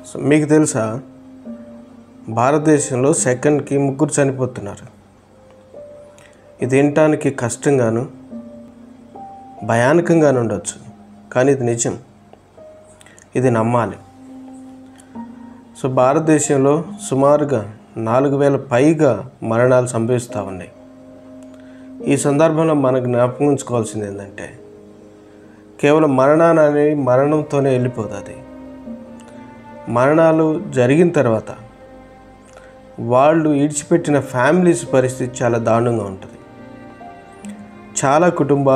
మీకు తెలుసా, భారతదేశంలో సెకండ్కి 3 చనిపోతున్నారు. ఇది వినటానికి కష్టంగాను భయానకంగాను ఉండొచ్చు, కానీ ఇది నిజం, ఇది నమ్మాలి. భారతదేశంలో సుమారుగా 4000 పైగా మరణాలు సంభవిస్తూ ఉన్నాయి. ఈ సందర్భంలో మనకు జ్ఞాపకం ఉంచుకోవాల్సింది ఏంటంటే, కేవలం మరణంతోనే వెళ్ళిపోదు. అది మరణాలు జరిగిన తర్వాత వాళ్ళు విడిచిపెట్టిన ఫ్యామిలీస్ పరిస్థితి చాలా దారుణంగా ఉంటుంది. చాలా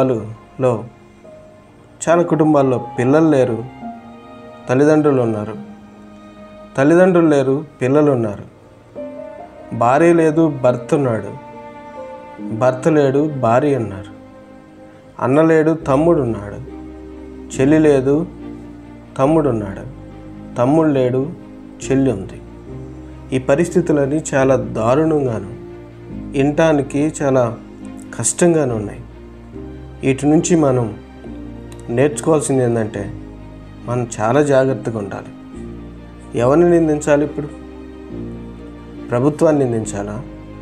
కుటుంబాల్లో పిల్లలు లేరు, తల్లిదండ్రులు ఉన్నారు. తల్లిదండ్రులు లేరు, పిల్లలు ఉన్నారు. భార్య లేదు, భర్త ఉన్నాడు. భర్త లేడు, భార్య ఉన్నారు. అన్న లేడు, తమ్ముడు ఉన్నాడు. చెల్లి లేదు, తమ్ముడు ఉన్నాడు. తమ్ముడు లేడు, చెల్లి ఉంది. ఈ పరిస్థితులన్నీ చాలా దారుణంగాను వినటానికి చాలా కష్టంగాను ఉన్నాయి. వీటి నుంచి మనం నేర్చుకోవాల్సింది ఏంటంటే, మనం చాలా జాగ్రత్తగా ఉండాలి. ఎవరిని నిందించాలి? ఇప్పుడు ప్రభుత్వాన్ని నిందించాలా?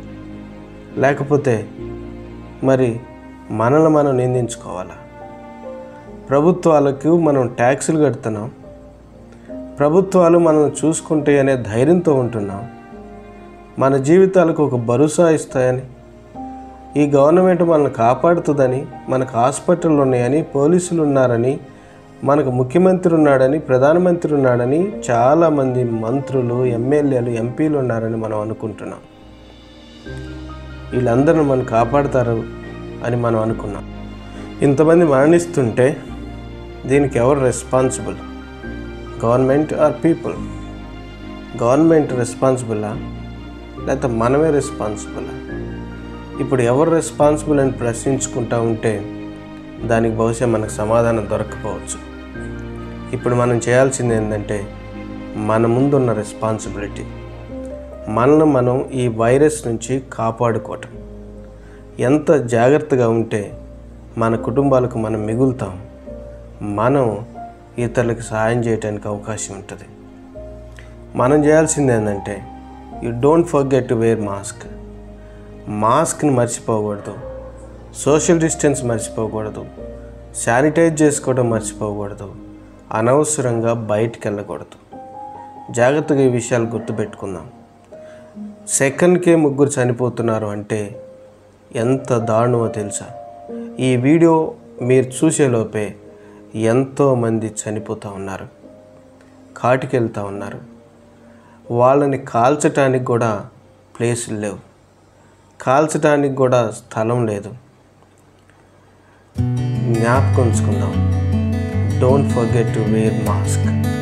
లేకపోతే మరి మనల్ని మనం నిందించుకోవాలా? ప్రభుత్వాలకు మనం ట్యాక్సులు కడుతున్నాం, ప్రభుత్వాలు మనల్ని చూసుకుంటే అనే ధైర్యంతో ఉంటున్నాం. మన జీవితాలకు ఒక భరోసా ఇస్తాయని, ఈ గవర్నమెంట్ మనల్ని కాపాడుతుందని, మనకు హాస్పిటళ్ళు ఉన్నాయని, పోలీసులు ఉన్నారని, మనకు ముఖ్యమంత్రి ఉన్నాడని, ప్రధానమంత్రి ఉన్నాడని, చాలామంది మంత్రులు, ఎమ్మెల్యేలు, ఎంపీలు ఉన్నారని మనం అనుకుంటున్నాం. వీళ్ళందరూ మనం కాపాడతారు అని మనం అనుకున్నాం. ఇంతమంది మరణిస్తుంటే దీనికి ఎవరు responsible? Government or people? Government రెస్పాన్సిబులా, లేకపోతే మనమే రెస్పాన్సిబులా? ఇప్పుడు ఎవరు రెస్పాన్సిబుల్ అని ప్రశ్నించుకుంటూ ఉంటే దానికి బహుశా మనకు సమాధానం దొరకపోవచ్చు. ఇప్పుడు మనం చేయాల్సింది ఏంటంటే, మన ముందున్న రెస్పాన్సిబిలిటీ, మనల్ని మనం ఈ వైరస్ నుంచి కాపాడుకోవటం. ఎంత జాగ్రత్తగా ఉంటే మన కుటుంబాలకు మనం మిగులుతాం, మనం ఇతరులకు సహాయం చేయడానికి అవకాశం ఉంటుంది. మనం చేయాల్సింది ఏంటంటే, you don't forget to wear mask. మాస్క్ని మర్చిపోకూడదు, సోషల్ డిస్టెన్స్ మర్చిపోకూడదు, శానిటైజ్ చేసుకోవడం మర్చిపోకూడదు, అనవసరంగా బయటికి వెళ్ళకూడదు. జాగ్రత్తగా ఈ విషయాలు గుర్తుపెట్టుకుందాం. సెకండ్కే 3 చనిపోతున్నారు అంటే ఎంత దారుణమో తెలుసా? ఈ వీడియో మీరు చూసేలోపే ఎంతోమంది చనిపోతూ ఉన్నారు, కాటికి వెళ్తూ ఉన్నారు. వాళ్ళని కాల్చడానికి కూడా ప్లేసులు లేవు, కాల్చడానికి కూడా స్థలం లేదు. జ్ఞాపకం ఉంచుకుందాం. Don't forget to wear mask.